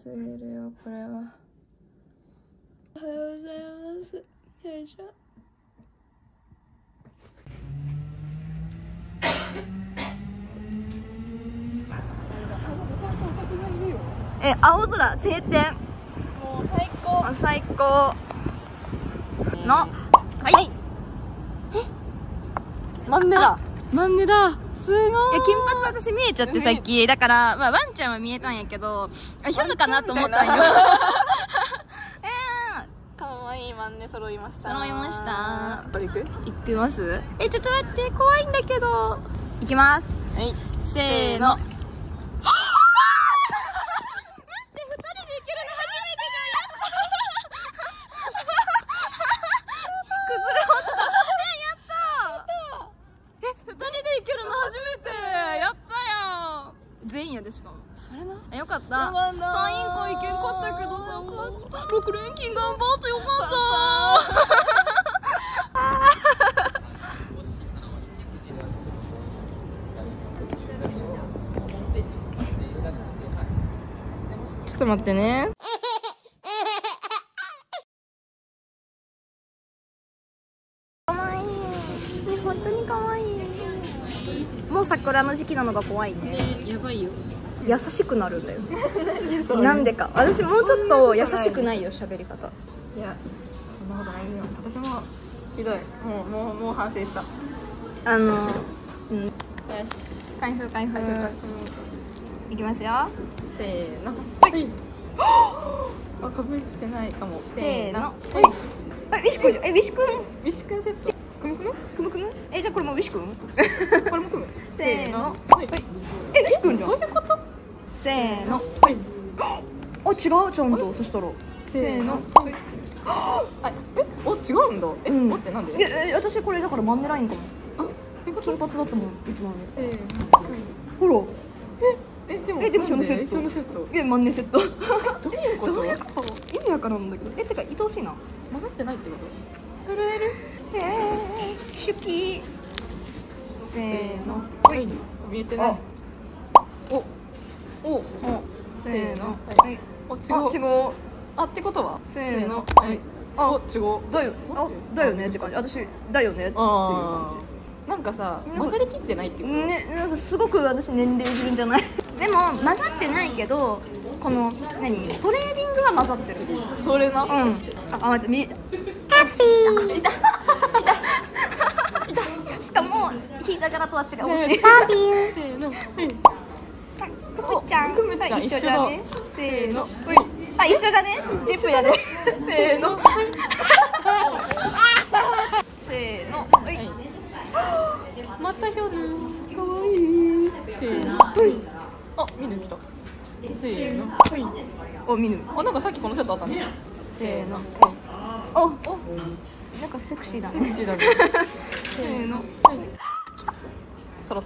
すぎるよこれは。おはようございます。よいしょ。青空晴天。もう最高。最高。の。はい。マンネだ。マンネだ。すごい。いや、金髪私見えちゃってさっき。だから、まあ、ワンちゃんは見えたんやけど、ヒョヌかなと思ったんよ。 かわいいマンネ揃いました。 揃いました。 これ行く？ 行ってます？ちょっと待って、怖いんだけど。行きます。 はい。 せーの。全員やでしかも。それな。よかった。サイン会行けんかったけどさ、6連勤頑張ってよかったちょっと待ってね。かわいい。本当にかわいい。もう桜の時期なのが怖いね。 やばいよ。 優しくなるんだよ。なんでか。私もうちょっと優しくないよ、喋り方。 いや、そんなことないよ。私もひどい。もう反省した。 うん。よし。 開封。いきますよ。 せーの。はい。あ、かぶってないかも。 せーの。 はい。 ウィシ君。ウィシ君。 ウィシ君セット。くむ。 じゃあこれもウィシ君。 これもくむ。 せーの。 はい。 ウィシ君じゃん。 そういうこと？ せーの。 はい。 あ、違うちゃんと。そしたら。 せーの。はい。お、違うんだ。おってなんで？ いや、私これだからマンネラインかも。 あ、金髪だったもん、一番上。 ほら。 でもヒョヌセット。マンネセット。 どういうこと？ 意味わからんんだけど。てか愛おしいな。 混ざってないってこと？震える。 手記。せーの。 はい。見えてない。お。 せーの。はい。 違う。あ、ってことは？ せーの。 はい。違う。 だよねって感じ。私だよねっていう感じ。 なんかさ、混ざりきってないってこと？ ね、なんかすごく私年齢いるんじゃない？でも混ざってないけど、このトレーディングは混ざってる。 それな。 待って、いた。しかも引いた柄とは違うし。せーの。くむちゃん一緒じゃね。せーの。あ、一緒じゃね。ジップやで。せーの。せーの。 またヒョヌ。 かわいい。 せーの。あ、ミヌ来た。せーの。 お、ミヌ。 あ、なんかさっきこのセットあったね。 せーの。なんかセクシーだね。 せーの。揃った。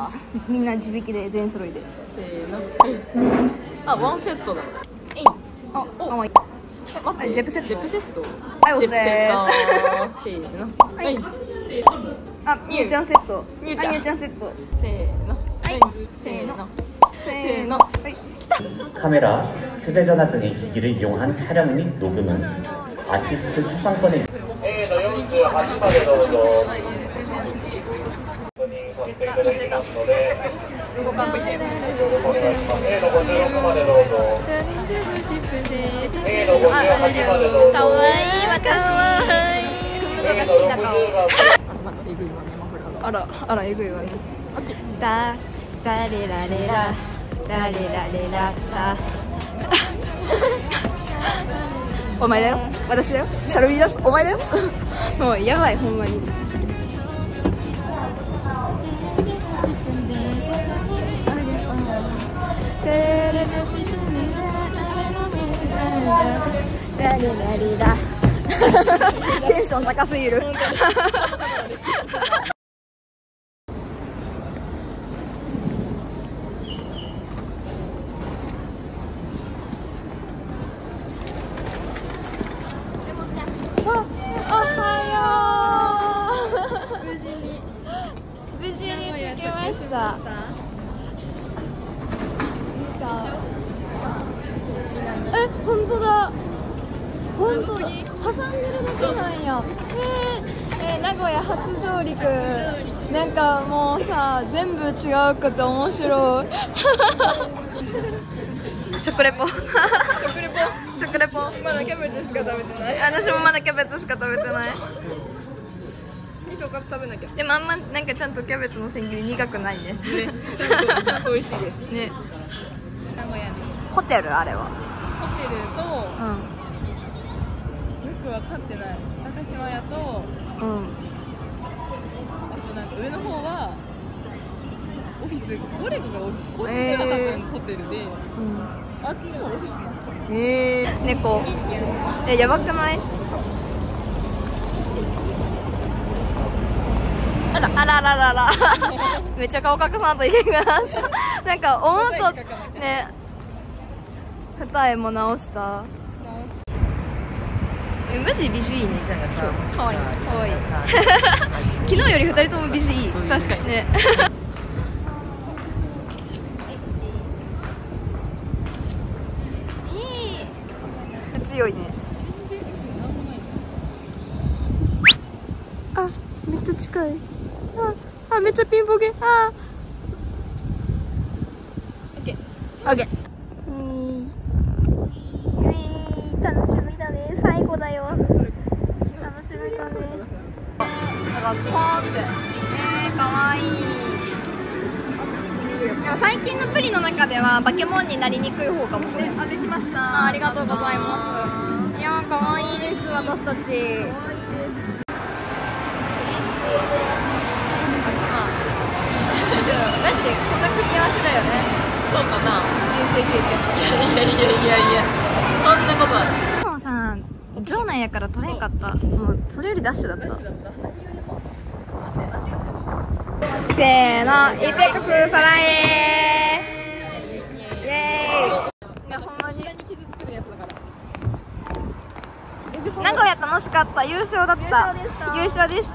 みんな自力で全揃いで。 せーの。あ、ワンセットだ。 あ、かわいい。 待って、 ジェプセット。 はい、お疲れ。せーの。はい。 あ、みゆちゃんセット。 みゆちゃんセット。 せーの。 はい。せーの。 せーの。 はい。 카메라, 휴대전화 등의 기기를 이용한 촬영 및 녹음은 아티스트 추상권의 Aの48までどうぞ。선택을 해주시ますので、お願いします。Aの56までどうぞ。Aの58までどうぞ。 かわいい、私。 Aの60が。 あら、えぐいわね。だれられら。お前だよ、私だよ、シャルビーダス、お前だよ。もうやばい、ほんまに。テンション高すぎる。無事に着きました。 本当だ。本当だ。挟んでるだけなんや。名古屋初上陸。なんかもうさ、全部違うくて面白い。食レポ。食レポ。 まだキャベツしか食べてない。 私もまだキャベツしか食べてない。 味噌カツ食べなきゃ。 でもあんまなんかちゃんとキャベツの千切り苦くないね。 ちゃんと美味しいです。 ね。 名古屋にホテルあれは。 ホテルと、 うよくわかってない。高島屋と、 ん。 あとなんか上の方はオフィス。どれかがオフィス。こっちは多分ホテルで、あっちがオフィスなの。 猫。やばくない？あらめっちゃ顔隠さんといけんかな。なんか思うとね、二重も直した。マジで美女いいね。かわいい。昨日より二人とも美女いい。確かにね。いい。強いね。あ、めっちゃ近い。あ、めっちゃピンポケ。オッケー。楽しみだね。最後だよ。楽しみだね。だからスポーンって。かわいい。でも最近のプリの中ではバケモンになりにくい方かも。これ。 できました。 ありがとうございます。いやー、かわいいです。私たち。マジでそんな組み合わせだよね。 そうかな。 人生経験。 いやそんなことはない。 でもさ、場内やから取れんかった。もうそれよりダッシュだった。せーの、イペックスサラエー。イエーイ。いや、ほんまに傷つけるやつだから。 名古屋楽しかった。優勝だった。優勝でした。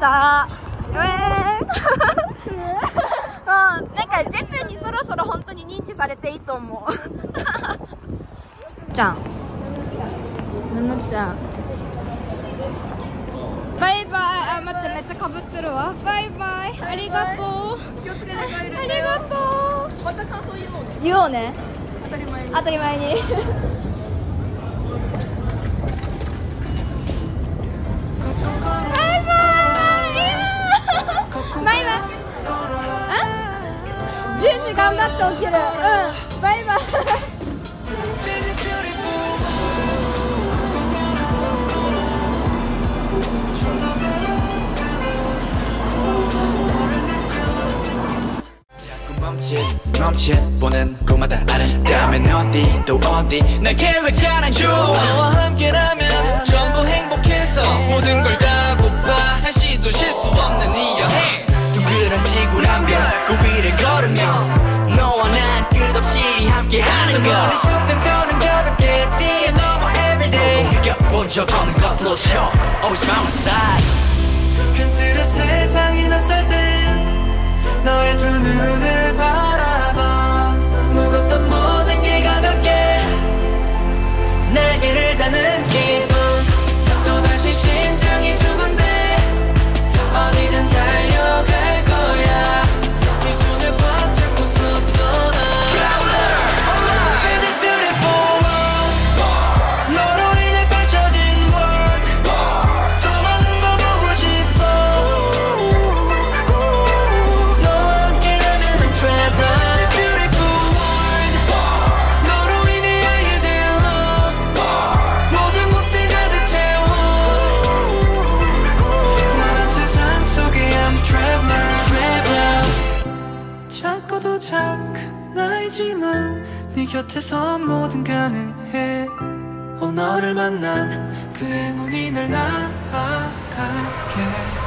なんかジェプにそろそろ本当に認知されていいと思う。ちゃん、ななちゃん、バイバイ。あ、待って、めっちゃかぶってるわ。バイバイ、ありがとう。 気をつけて帰る。 ありがとう。 また感想言おうね。 言おうね。 当たり前に。 当たり前に。バイバイ。10時頑張って起きる。バイバイ。 멈칫 보는 곳마다 아름다면 어디 또 어디 날 계획 잘 안 줘. 너와 함께라면 전부 행복해서 모든 걸 다 고파 한시도 실수 없는 이 여행. 둥그런 지구란 별 그 위를 걸으면 너와 난 끝없이 함께하는 것. 멀리 수평선은 가볍게 뛰어넘어 everyday. 느껴본 적 없는 것로 쳐 always by my side. 근스레 세상이 낯설 땐 너의 두 눈을 바라봐. 무겁던 모든 게 가볍게 날개를 다는 기분. 또다시 심장이 두근대 어디든 달려갈 거야. 네 손을 꽉 잡고서 떠나. Feel this beautiful world. 너로 인해 펼쳐진 world. 더 많은 걸 보고 싶어. 너와 함께라면 I'm traveling. This beautiful world. 너로 인해 알게 된 love. 모든 곳에 가득 채워. 나란 세상 속에 I'm traveler. 작고도 작은 나이지만 네 곁에서 뭐든 가능해. 너를 만난 그 행운이 날 나아가게.